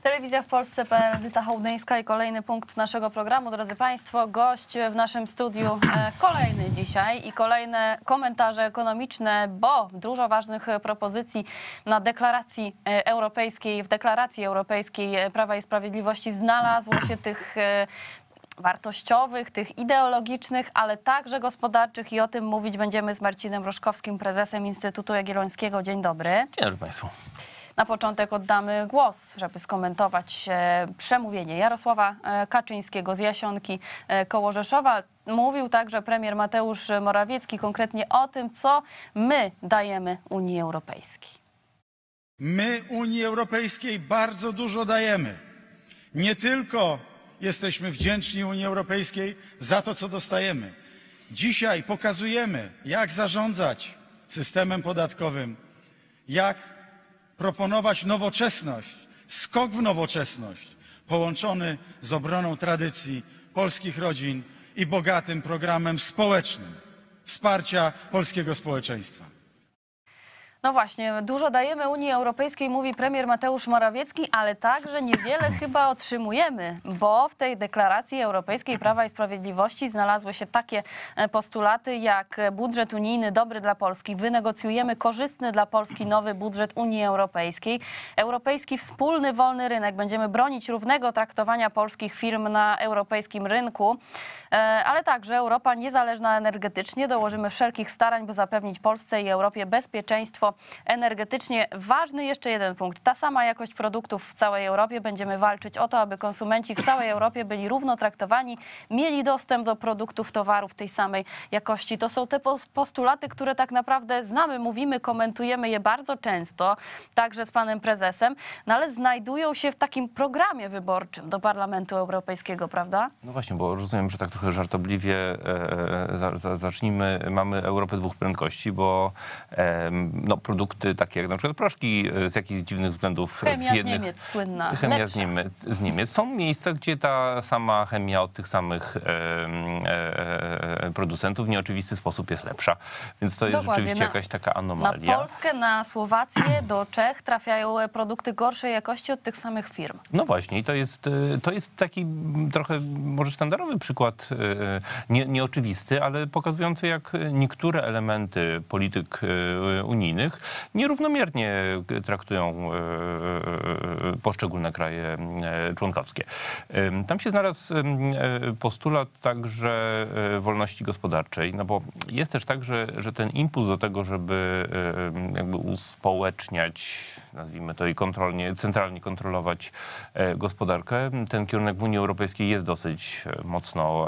Telewizja w Polsce.pl, Edyta Hołdyńska i kolejny punkt naszego programu. Drodzy Państwo, gość w naszym studiu kolejny dzisiaj i kolejne komentarze ekonomiczne, bo dużo ważnych propozycji na deklaracji europejskiej, w deklaracji europejskiej Prawa i Sprawiedliwości znalazło się tych wartościowych, tych ideologicznych, ale także gospodarczych i o tym mówić będziemy z Marcinem Roszkowskim, prezesem Instytutu Jagiellońskiego. Dzień dobry. Dzień dobry Państwu. Na początek oddamy głos, żeby skomentować przemówienie Jarosława Kaczyńskiego z Jasionki koło Rzeszowa. Mówił także premier Mateusz Morawiecki konkretnie o tym, co my dajemy Unii Europejskiej. My Unii Europejskiej bardzo dużo dajemy. Nie tylko jesteśmy wdzięczni Unii Europejskiej za to, co dostajemy. Dzisiaj pokazujemy, jak zarządzać systemem podatkowym, jak proponować nowoczesność, skok w nowoczesność, połączony z obroną tradycji polskich rodzin i bogatym programem społecznym wsparcia polskiego społeczeństwa. No właśnie, dużo dajemy Unii Europejskiej, mówi premier Mateusz Morawiecki, ale także niewiele chyba otrzymujemy, bo w tej deklaracji europejskiej Prawa i Sprawiedliwości znalazły się takie postulaty jak budżet unijny dobry dla Polski, wynegocjujemy korzystny dla Polski nowy budżet Unii Europejskiej, europejski wspólny wolny rynek, będziemy bronić równego traktowania polskich firm na europejskim rynku, ale także Europa niezależna energetycznie, dołożymy wszelkich starań, by zapewnić Polsce i Europie bezpieczeństwo energetycznie. Ważny jeszcze jeden punkt. Ta sama jakość produktów w całej Europie. Będziemy walczyć o to, aby konsumenci w całej Europie byli równo traktowani, mieli dostęp do produktów, towarów tej samej jakości. To są te postulaty, które tak naprawdę znamy, mówimy, komentujemy je bardzo często, także z panem prezesem, no ale znajdują się w takim programie wyborczym do Parlamentu Europejskiego, prawda? No właśnie, bo rozumiem, że tak trochę żartobliwie zacznijmy. Mamy Europę dwóch prędkości, bo no, produkty takie jak na przykład proszki z jakichś dziwnych względów chemia z Niemiec słynna. Chemia z Niemiec. Są miejsca, gdzie ta sama chemia od tych samych producentów w nieoczywisty sposób jest lepsza. Więc to jest rzeczywiście jakaś taka anomalia. Na Polskę, na Słowację, do Czech trafiają produkty gorszej jakości od tych samych firm. No właśnie i to jest taki trochę może sztandarowy przykład, nieoczywisty, ale pokazujący, jak niektóre elementy polityk unijnych nierównomiernie traktują poszczególne kraje członkowskie. Tam się znalazł postulat także wolności gospodarczej, no bo jest też tak, że ten impuls do tego, żeby jakby uspołeczniać, nazwijmy to, i centralnie kontrolować gospodarkę, ten kierunek w Unii Europejskiej jest dosyć mocno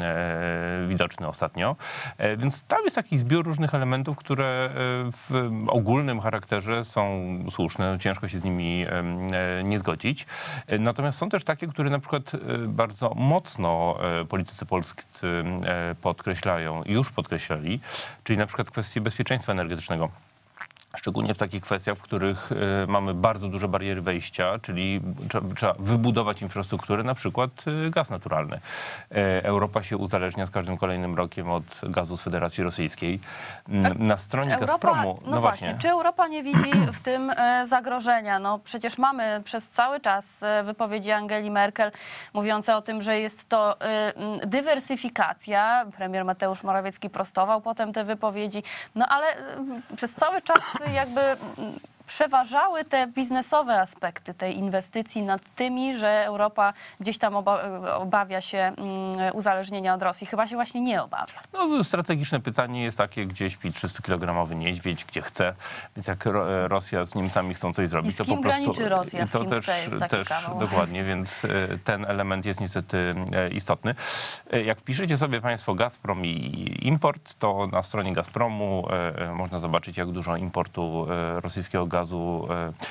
widoczny ostatnio. Więc tam jest taki zbiór różnych elementów, które w ogólnym charakterze są słuszne, ciężko się z nimi nie zgodzić. Natomiast są też takie, które na przykład bardzo mocno politycy polscy podkreślają, już podkreślali, czyli na przykład kwestie bezpieczeństwa energetycznego. Szczególnie w takich kwestiach, w których mamy bardzo duże bariery wejścia, czyli trzeba wybudować infrastrukturę, na przykład gaz naturalny. Europa się uzależnia z każdym kolejnym rokiem od gazu z Federacji Rosyjskiej. Na stronie Gazpromu... No właśnie, czy Europa nie widzi w tym zagrożenia? No przecież mamy przez cały czas wypowiedzi Angeli Merkel mówiące o tym, że jest to dywersyfikacja. Premier Mateusz Morawiecki prostował potem te wypowiedzi. No ale przez cały czas jakby przeważały te biznesowe aspekty tej inwestycji nad tymi, że Europa gdzieś tam obawia się uzależnienia od Rosji. Chyba się właśnie nie obawia. No, strategiczne pytanie jest takie, gdzie śpi 300-kilogramowy niedźwiedź, gdzie chce. Więc jak Rosja z Niemcami chcą coś zrobić, to po prostu... graniczy Rosja, z kim też, chce, jest taki kawał. Dokładnie, więc ten element jest niestety istotny. Jak piszecie sobie Państwo Gazprom i import, to na stronie Gazpromu można zobaczyć, jak dużo importu rosyjskiego gazu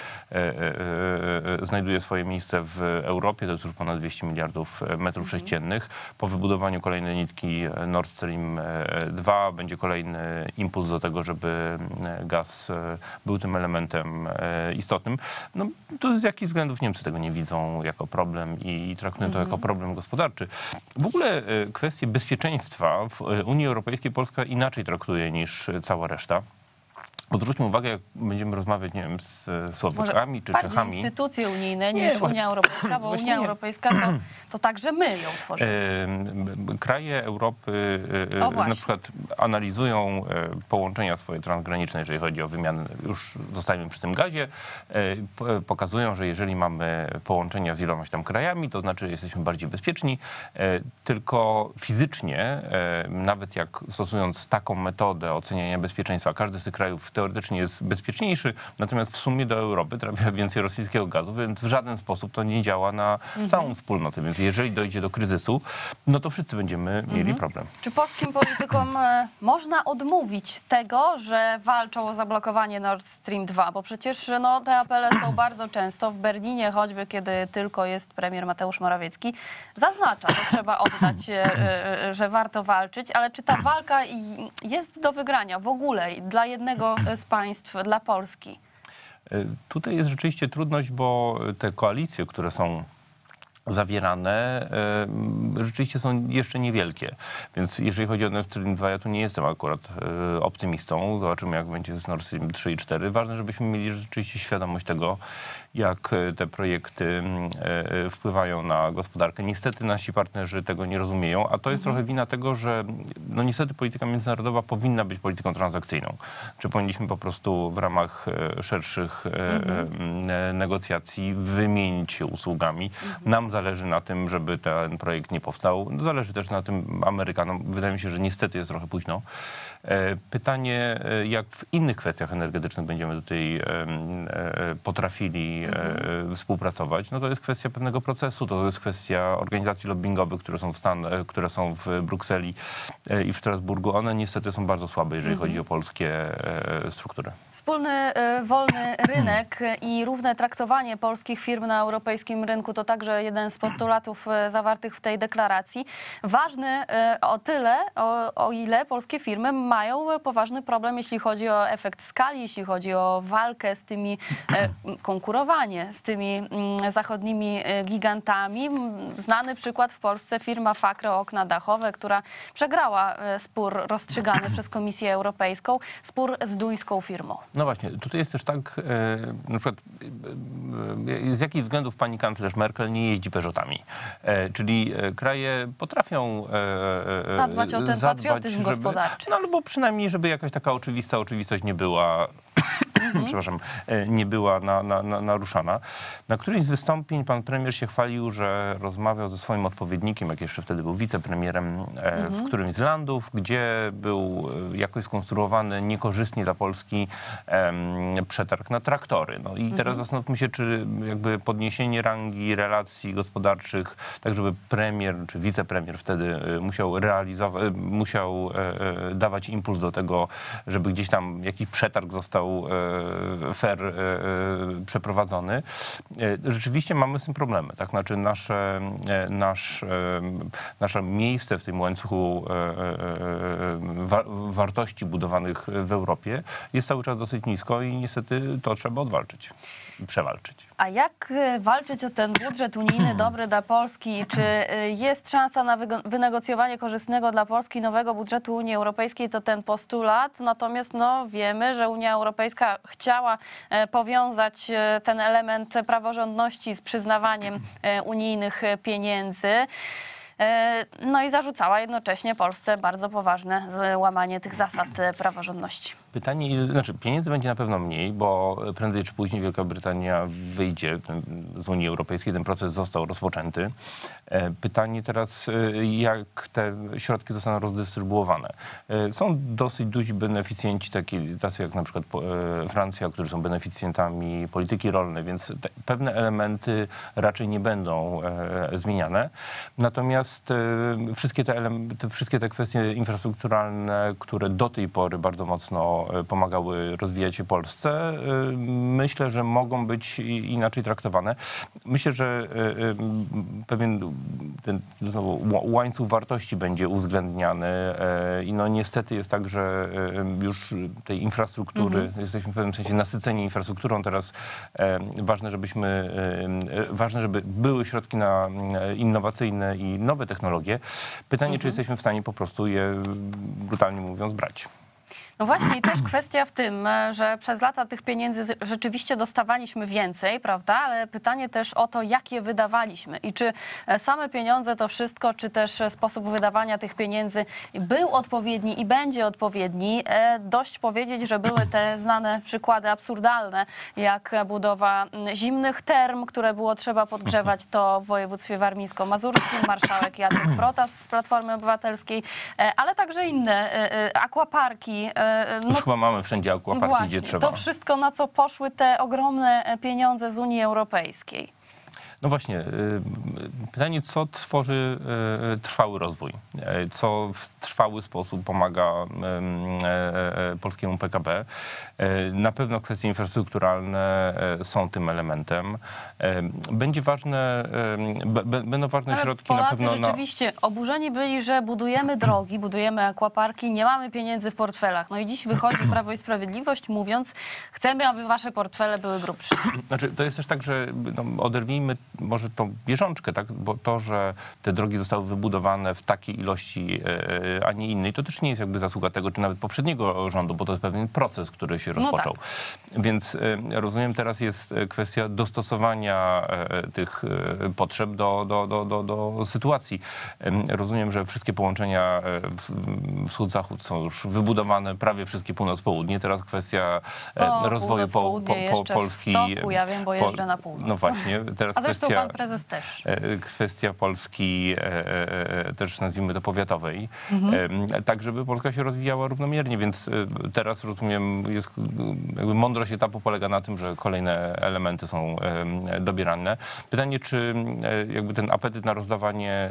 znajduje swoje miejsce w Europie. To jest już ponad 200 miliardów metrów sześciennych. Po wybudowaniu kolejnej nitki Nord Stream 2 będzie kolejny impuls do tego, żeby gaz był tym elementem istotnym. No, to z jakich względów Niemcy tego nie widzą jako problem i traktują to jako problem gospodarczy. W ogóle kwestie bezpieczeństwa w Unii Europejskiej Polska inaczej traktuje niż cała reszta. Zwróćmy uwagę, jak będziemy rozmawiać, nie wiem, z Słowakami czy bardziej Czechami. instytucje unijne niż Nie, Unia Europejska, bo właśnie Unia nie. Europejska to także my ją tworzymy. Kraje Europy O, właśnie. na przykład analizują połączenia swoje transgraniczne, jeżeli chodzi o wymianę, już zostajemy przy tym gazie, pokazują, że jeżeli mamy połączenia z ilomaś tam krajami, to znaczy jesteśmy bardziej bezpieczni, tylko fizycznie, nawet jak stosując taką metodę oceniania bezpieczeństwa, każdy z tych krajów teoretycznie jest bezpieczniejszy, natomiast w sumie do Europy trafia więcej rosyjskiego gazu, więc w żaden sposób to nie działa na całą wspólnotę. Więc jeżeli dojdzie do kryzysu, no to wszyscy będziemy mieli problem. Czy polskim politykom można odmówić tego, że walczą o zablokowanie Nord Stream 2? Bo przecież no, te apele są bardzo często. W Berlinie choćby, kiedy tylko jest premier Mateusz Morawiecki, zaznacza, że trzeba oddać, że warto walczyć. Ale czy ta walka jest do wygrania w ogóle dla jednego z państw, dla Polski? Tutaj jest rzeczywiście trudność, bo te koalicje, które są zawierane, rzeczywiście są jeszcze niewielkie. Więc jeżeli chodzi o Nord Stream 2, ja tu nie jestem akurat optymistą. Zobaczymy, jak będzie z Nord Stream 3 i 4. Ważne, żebyśmy mieli rzeczywiście świadomość tego, jak te projekty wpływają na gospodarkę. Niestety nasi partnerzy tego nie rozumieją, a to jest trochę wina tego, że no niestety polityka międzynarodowa powinna być polityką transakcyjną. Czy powinniśmy po prostu w ramach szerszych negocjacji wymienić się usługami. Nam zależy na tym, żeby ten projekt nie powstał. Zależy też na tym Amerykanom. Wydaje mi się, że niestety jest trochę późno. Pytanie, jak w innych kwestiach energetycznych będziemy tutaj potrafili współpracować, no to jest kwestia pewnego procesu, to jest kwestia organizacji lobbingowych, które są w Brukseli i w Strasburgu. One niestety są bardzo słabe, jeżeli chodzi o polskie struktury. Wspólny, wolny rynek i równe traktowanie polskich firm na europejskim rynku to także jeden z postulatów zawartych w tej deklaracji. Ważny o tyle, o ile polskie firmy mają poważny problem, jeśli chodzi o efekt skali, jeśli chodzi o walkę z tymi, konkurowanie z tymi zachodnimi gigantami. Znany przykład w Polsce firma Fakro Okna Dachowe, która przegrała spór rozstrzygany przez Komisję Europejską, spór z duńską firmą. No właśnie, tutaj jest też tak, na przykład z jakich względów pani kanclerz Merkel nie jeździ Peugeotami. Czyli kraje potrafią Zadbać o ten patriotyzm gospodarczy. No albo przynajmniej, żeby jakaś taka oczywista oczywistość nie była, przepraszam, nie była naruszana. Na którymś z wystąpień pan premier się chwalił, że rozmawiał ze swoim odpowiednikiem, jak jeszcze wtedy był wicepremierem, w którymś z landów, gdzie był jakoś skonstruowany niekorzystnie dla Polski przetarg na traktory. No i teraz zastanówmy się, czy jakby podniesienie rangi relacji gospodarczych, tak żeby premier czy wicepremier wtedy musiał dawać impuls do tego, żeby gdzieś tam jakiś przetarg został fair przeprowadzony. Rzeczywiście mamy z tym problemy. Tak? Znaczy nasze miejsce w tym łańcuchu wartości budowanych w Europie jest cały czas dosyć nisko i niestety to trzeba odwalczyć i przewalczyć. A jak walczyć o ten budżet unijny dobry dla Polski? Czy jest szansa na wynegocjowanie korzystnego dla Polski nowego budżetu Unii Europejskiej? To ten postulat. Natomiast no, wiemy, że Unia Europejska chciała powiązać ten element praworządności z przyznawaniem unijnych pieniędzy. No i zarzucała jednocześnie Polsce bardzo poważne złamanie tych zasad praworządności. Pytanie, znaczy pieniędzy będzie na pewno mniej, bo prędzej czy później Wielka Brytania wyjdzie z Unii Europejskiej. Ten proces został rozpoczęty. Pytanie teraz, jak te środki zostaną rozdystrybuowane. Są dosyć duzi beneficjenci, tacy jak na przykład Francja, którzy są beneficjentami polityki rolnej, więc pewne elementy raczej nie będą zmieniane. Natomiast wszystkie te kwestie infrastrukturalne, które do tej pory bardzo mocno pomagały rozwijać się Polsce, myślę, że mogą być inaczej traktowane. Myślę, że pewien ten łańcuch wartości będzie uwzględniany i no niestety jest tak, że już tej infrastruktury, jesteśmy w pewnym sensie nasyceni infrastrukturą teraz. Ważne, żeby były środki na innowacyjne i nowe technologie. Pytanie, czy jesteśmy w stanie po prostu je, brutalnie mówiąc, brać. No właśnie i też kwestia w tym, że przez lata tych pieniędzy rzeczywiście dostawaliśmy więcej, prawda? Ale pytanie też o to, jak je wydawaliśmy i czy same pieniądze to wszystko, czy też sposób wydawania tych pieniędzy był odpowiedni i będzie odpowiedni. Dość powiedzieć, że były te znane przykłady absurdalne, jak budowa zimnych term, które było trzeba podgrzewać, to w województwie warmińsko-mazurskim, marszałek Jacek Protas z Platformy Obywatelskiej, ale także inne aquaparki. Już chyba mamy wszędzie aquaparki, Właśnie, gdzie trzeba. to wszystko, na co poszły te ogromne pieniądze z Unii Europejskiej. No właśnie, pytanie, co tworzy trwały rozwój, co w trwały sposób pomaga polskiemu PKB. Na pewno kwestie infrastrukturalne są tym elementem. Będą ważne Ale środki Polacy na pewno rzeczywiście oburzeni byli, że budujemy drogi, budujemy aquaparki, nie mamy pieniędzy w portfelach. No i dziś wychodzi Prawo i Sprawiedliwość mówiąc, chcemy, aby wasze portfele były grubsze. Znaczy, to jest też tak, że oderwijmy może tą bieżączkę, tak? Bo to, że te drogi zostały wybudowane w takiej ilości, a nie innej, to też nie jest jakby zasługa tego, czy nawet poprzedniego rządu, bo to jest pewien proces, który się rozpoczął. tak. Więc rozumiem, teraz jest kwestia dostosowania tych potrzeb do sytuacji. Rozumiem, że wszystkie połączenia wschód-zachód są już wybudowane, prawie wszystkie północ-południe. Teraz kwestia rozwoju Polski. W toku, ja wiem, bo jeżdżę na północ. No właśnie, teraz A zresztą kwestia, pan prezes też. kwestia Polski też nazwijmy to powiatowej, tak żeby Polska się rozwijała równomiernie, więc teraz rozumiem, jest jakby mądrość etapu polega na tym, że kolejne elementy są dobierane. Pytanie, czy jakby ten apetyt na rozdawanie,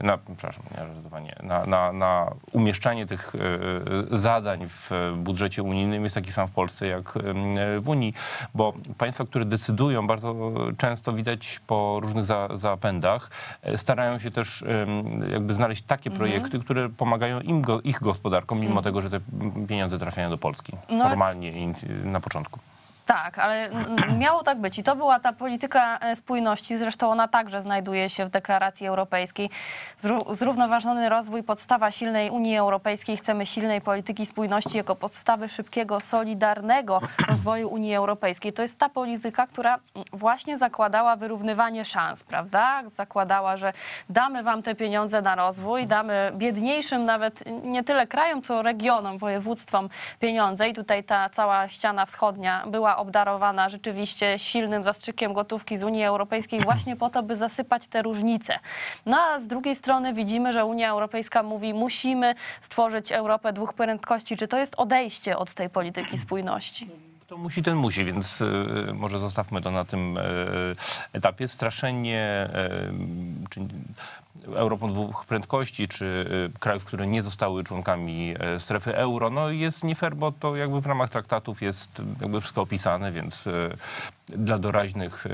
na umieszczanie tych zadań w budżecie unijnym jest taki sam w Polsce jak w Unii, bo państwa, które decydują, bardzo często widać po różnych zapędach, starają się też jakby znaleźć takie projekty, które pomagają ich gospodarkom, mimo tego, że te pieniądze trafiają do Polski formalnie i na początku. Tak, ale miało tak być i to była ta polityka spójności, zresztą ona także znajduje się w deklaracji europejskiej. Zrównoważony rozwój, podstawa silnej Unii Europejskiej. Chcemy silnej polityki spójności jako podstawy szybkiego, solidarnego rozwoju Unii Europejskiej. To jest ta polityka, która właśnie zakładała wyrównywanie szans, prawda? Zakładała, że damy wam te pieniądze na rozwój, damy biedniejszym nawet nie tyle krajom, co regionom, województwom pieniądze i tutaj ta cała ściana wschodnia była obdarowana rzeczywiście silnym zastrzykiem gotówki z Unii Europejskiej właśnie po to, by zasypać te różnice. No a z drugiej strony widzimy, że Unia Europejska mówi, musimy stworzyć Europę dwóch prędkości. Czy to jest odejście od tej polityki spójności? To musi, ten musi, więc może zostawmy to na tym etapie. Straszenie czy Europą dwóch prędkości, czy krajów, które nie zostały członkami strefy euro, no jest nie fair, bo to jakby w ramach traktatów jest jakby wszystko opisane, więc dla doraźnych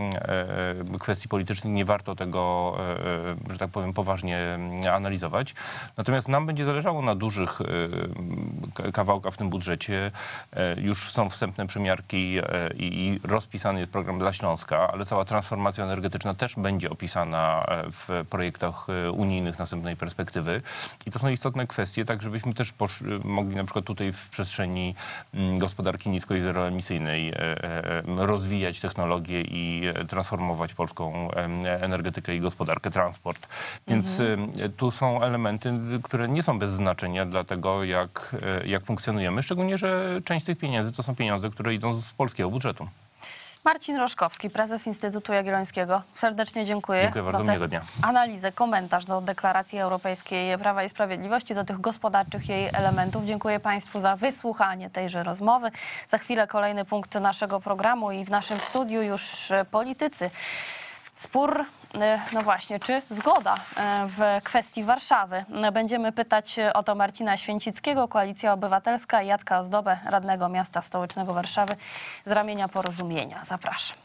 kwestii politycznych nie warto tego, że tak powiem, poważnie analizować. Natomiast nam będzie zależało na dużych kawałkach w tym budżecie. Już są wstępne przymiarki i rozpisany jest program dla Śląska, ale cała transformacja energetyczna też będzie opisana w projektach unijnych następnej perspektywy. I to są istotne kwestie, tak żebyśmy też mogli na przykład tutaj w przestrzeni gospodarki nisko- i zeroemisyjnej rozwijać technologię i transformować polską energetykę i gospodarkę, transport. Więc tu są elementy, które nie są bez znaczenia dla tego, jak funkcjonujemy. Szczególnie, że część tych pieniędzy to są pieniądze, które idą z polskiego budżetu. Marcin Roszkowski, prezes Instytutu Jagiellońskiego. Serdecznie dziękuję. Dziękuję bardzo, miłego dnia. Analizę, komentarz do deklaracji europejskiej Prawa i Sprawiedliwości, do tych gospodarczych jej elementów. Dziękuję Państwu za wysłuchanie tejże rozmowy. Za chwilę kolejny punkt naszego programu i w naszym studiu już politycy. Spór, no właśnie, czy zgoda w kwestii Warszawy? Będziemy pytać o to Marcina Święcickiego, Koalicja Obywatelska i Jacka Ozdobę, radnego miasta stołecznego Warszawy z ramienia Porozumienia. Zapraszam.